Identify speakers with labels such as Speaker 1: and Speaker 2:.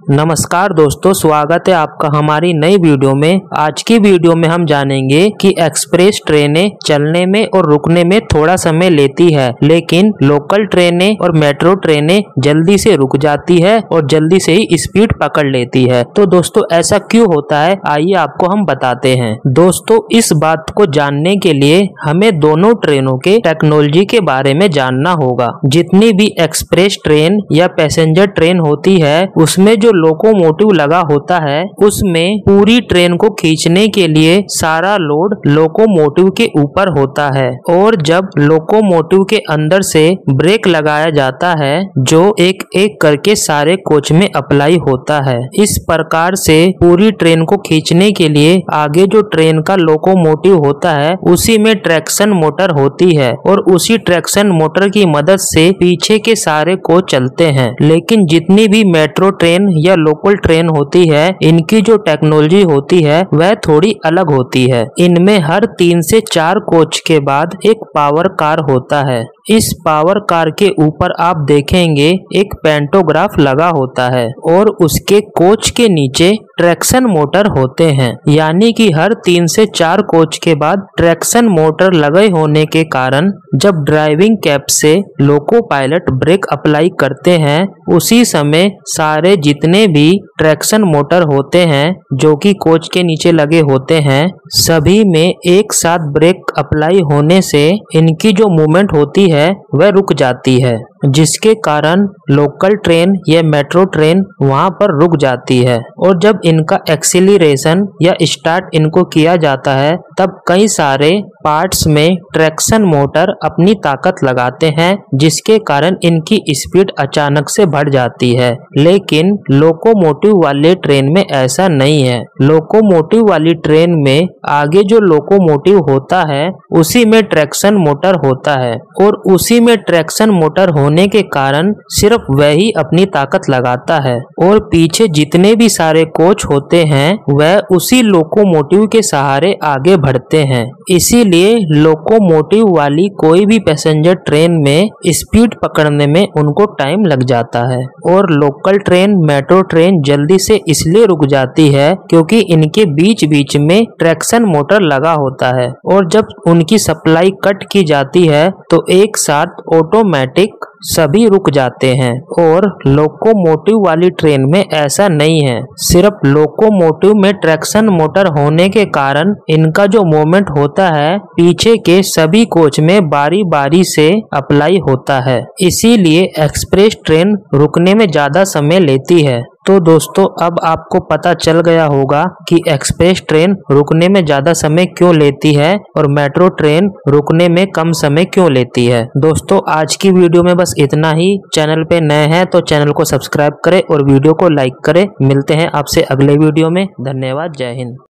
Speaker 1: नमस्कार दोस्तों, स्वागत है आपका हमारी नई वीडियो में। आज की वीडियो में हम जानेंगे कि एक्सप्रेस ट्रेनें चलने में और रुकने में थोड़ा समय लेती है, लेकिन लोकल ट्रेनें और मेट्रो ट्रेनें जल्दी से रुक जाती है और जल्दी से ही स्पीड पकड़ लेती है। तो दोस्तों ऐसा क्यों होता है, आइए आपको हम बताते हैं। दोस्तों इस बात को जानने के लिए हमें दोनों ट्रेनों के टेक्नोलॉजी के बारे में जानना होगा। जितनी भी एक्सप्रेस ट्रेन या पैसेंजर ट्रेन होती है उसमें जो लोकोमोटिव लगा होता है, उसमें पूरी ट्रेन को खींचने के लिए सारा लोड लोकोमोटिव के ऊपर होता है और जब लोकोमोटिव के अंदर से ब्रेक लगाया जाता है जो एक एक करके सारे कोच में अप्लाई होता है। इस प्रकार से पूरी ट्रेन को खींचने के लिए आगे जो ट्रेन का लोकोमोटिव होता है उसी में ट्रैक्शन मोटर होती है और उसी ट्रैक्शन मोटर की मदद से पीछे के सारे कोच चलते हैं। लेकिन जितनी भी मेट्रो ट्रेन या लोकल ट्रेन होती है, इनकी जो टेक्नोलॉजी होती है वह थोड़ी अलग होती है। इनमें हर 3 से 4 कोच के बाद एक पावर कार होता है। इस पावर कार के ऊपर आप देखेंगे एक पेंटोग्राफ लगा होता है और उसके कोच के नीचे ट्रैक्शन मोटर होते हैं। यानी कि हर 3 से 4 कोच के बाद ट्रैक्शन मोटर लगे होने के कारण जब ड्राइविंग कैप से लोको पायलट ब्रेक अप्लाई करते हैं, उसी समय सारे जितने भी ट्रैक्शन मोटर होते हैं जो कि कोच के नीचे लगे होते हैं, सभी में एक साथ ब्रेक अप्लाई होने से इनकी जो मूवमेंट होती है वह रुक जाती है, जिसके कारण लोकल ट्रेन या मेट्रो ट्रेन वहां पर रुक जाती है। और जब इनका एक्सीलरेशन या स्टार्ट इनको किया जाता है तब कई सारे पार्ट्स में ट्रैक्शन मोटर अपनी ताकत लगाते हैं, जिसके कारण इनकी स्पीड अचानक से बढ़ जाती है। लेकिन लोकोमोटिव वाले ट्रेन में ऐसा नहीं है। लोकोमोटिव वाली ट्रेन में आगे जो लोकोमोटिव होता है उसी में ट्रैक्शन मोटर होता है और उसी में ट्रैक्शन मोटर होने के कारण सिर्फ वही अपनी ताकत लगाता है और पीछे जितने भी सारे कोच होते हैं वह उसी लोकोमोटिव के सहारे आगे बढ़ते हैं। इसीलिए लोकोमोटिव वाली कोई भी पैसेंजर ट्रेन में स्पीड पकड़ने में उनको टाइम लग जाता है और लोकल ट्रेन मेट्रो ट्रेन जल्दी से इसलिए रुक जाती है क्योंकि इनके बीच बीच में ट्रैक्शन मोटर लगा होता है और जब उनकी सप्लाई कट की जाती है तो एक साथ ऑटोमेटिक सभी रुक जाते हैं। और लोकोमोटिव वाली ट्रेन में ऐसा नहीं है। सिर्फ लोकोमोटिव में ट्रैक्शन मोटर होने के कारण इनका जो मूवमेंट होता है पीछे के सभी कोच में बारी बारी से अप्लाई होता है। इसीलिए एक्सप्रेस ट्रेन रुकने में ज्यादा समय लेती है। तो दोस्तों अब आपको पता चल गया होगा कि एक्सप्रेस ट्रेन रुकने में ज्यादा समय क्यों लेती है और मेट्रो ट्रेन रुकने में कम समय क्यों लेती है। दोस्तों आज की वीडियो में बस इतना ही। चैनल पे नए हैं तो चैनल को सब्सक्राइब करें और वीडियो को लाइक करें। मिलते हैं आपसे अगले वीडियो में। धन्यवाद। जय हिंद।